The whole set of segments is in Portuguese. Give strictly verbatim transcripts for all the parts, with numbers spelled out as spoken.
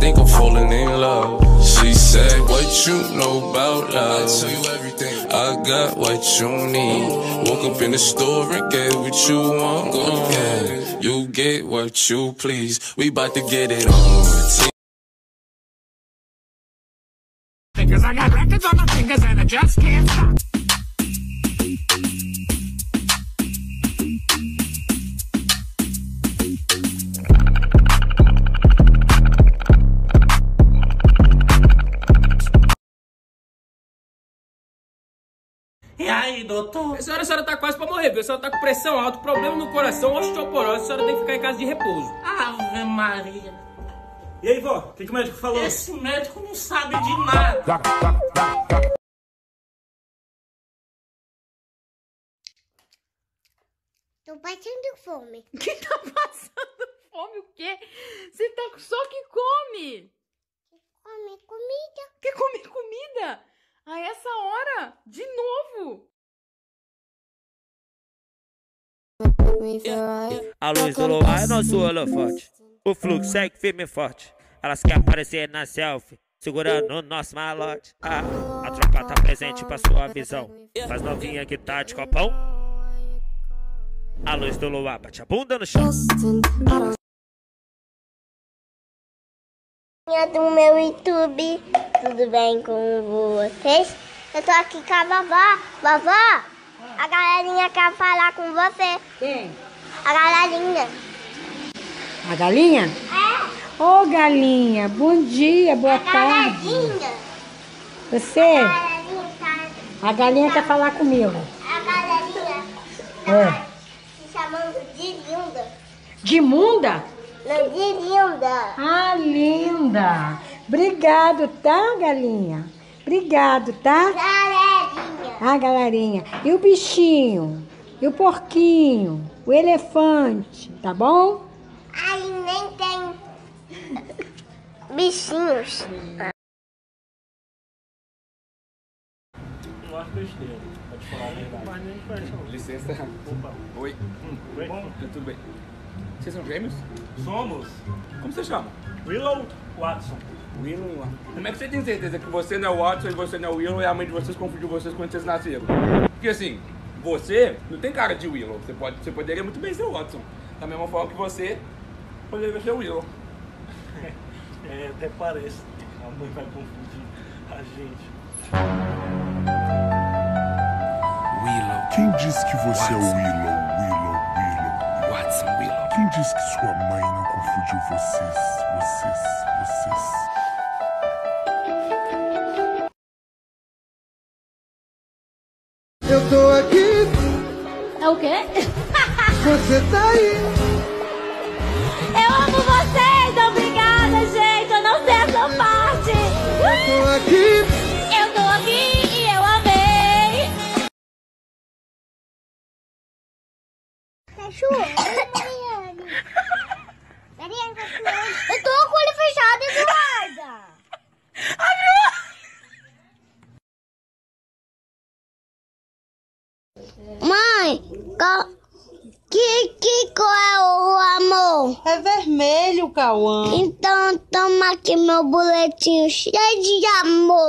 think I'm falling in love. She said, what you know about love? I tell you everything. I got what you need. Woke up in the store and get what you want. Go ahead, you get what you please. We bout to get it on. Cause I got records on my fingers and I just can't stop. E aí, doutor? A senhora, a senhora tá quase pra morrer, viu? A senhora tá com pressão alta, problema no coração, osteoporose, a senhora tem que ficar em casa de repouso. Ave Maria. E aí, vó, o que, que o médico falou? Esse médico não sabe de nada. Tô passando fome. Que tá passando fome o quê? Você tá só que come. Come comida. Quer comer comida? A essa hora? De novo? A luz do luar é nosso holofote. O fluxo segue firme e forte. Elas querem aparecer na selfie, segurando o nosso malote. Ah, a tropa tá presente pra sua visão. Mas novinha que tá de copão. A luz do luar bate a bunda no chão. Do meu YouTube, tudo bem com vocês? Eu tô aqui com a vovó. Vovó, a galerinha quer falar com você. Quem? A galerinha. A galinha? É. Ô, oh, galinha, bom dia, boa a tarde. Galinha. Você? A galinha, tá... a galinha quer falar comigo. A galerinha é. Tá se chamando de linda. De munda? Não, de linda. Ah, linda. Obrigado, tá, galinha? Obrigado, tá? Galerinha. Ah, galerinha. E o bichinho? E o porquinho? O elefante, tá bom? Aí nem tem bichinhos. Não acho besteira, pode falar a verdade. Mas nem faz não. Licença. Opa. Oi. Hum, Oi. Bom, tudo bem. Vocês são gêmeos? Somos Como você chama? Willow Watson. Willow e Watson. Como é que você tem certeza que você não é o Watson e você não é o Willow e a mãe de vocês confundiu vocês quando vocês nasceram? Porque assim, você não tem cara de Willow. Você, pode, você poderia muito bem ser o Watson. Da mesma forma que você poderia ser o Willow. É, até parece. A mãe vai confundir a gente. Willow. Quem disse que você Watson. É o Willow? Willow, Willow. Watson, Willow. Quem disse que sua mãe não confundiu vocês? Vocês, vocês. Eu tô aqui. É o quê? Você tá aí. Eu amo vocês, obrigada, gente. Eu não sei essa parte. Eu tô aqui. Eu tô aqui e eu amei. Cachorro, Mariane. Mariane, cachorro. Eu tô com o olho fechado, Eduarda. Mãe, qual... que, que cor é o amor? É vermelho, Cauã. Então toma aqui meu boletinho cheio de amor.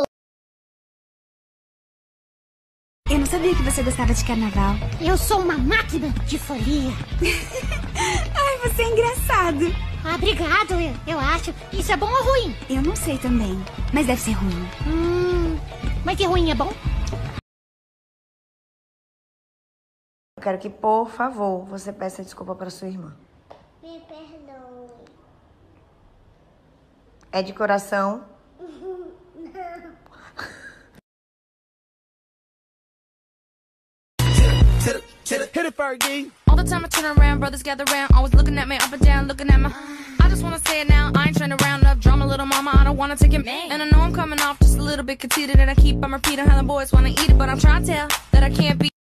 Eu não sabia que você gostava de carnaval. Eu sou uma máquina de folia. Ai, você é engraçado. Ah, obrigado, eu, eu acho. Isso é bom ou ruim? Eu não sei também, mas deve ser ruim. Hum, mas que ruim é bom? Eu quero que, por favor, você peça desculpa para sua irmã. Me perdoe. É de coração? Hit it, Fergie. All the time I turn around, brothers gather round, always looking at me up and down, looking at my. I just wanna say it now, I ain't trying to round up drama, little mama, I don't wanna take it. And I know I'm coming off just a little bit conceited, and I keep on repeating how the boys wanna eat it, but I'm trying to tell that I can't be.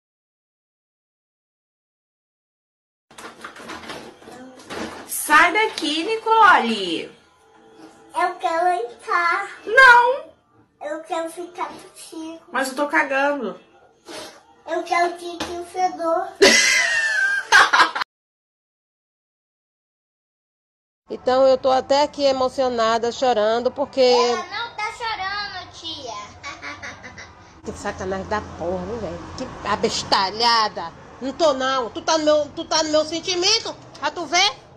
Sai daqui, Nicole. Eu quero entrar. Não. Eu quero ficar contigo. Mas eu tô cagando. Eu quero sentir o fedor. E Então eu tô até aqui emocionada, chorando, porque... Ela não tá chorando, tia. Que sacanagem da porra, hein, velho? Que abestalhada. Não tô não. Tu tá no meu, tu tá no meu sentimento? Pra tu ver?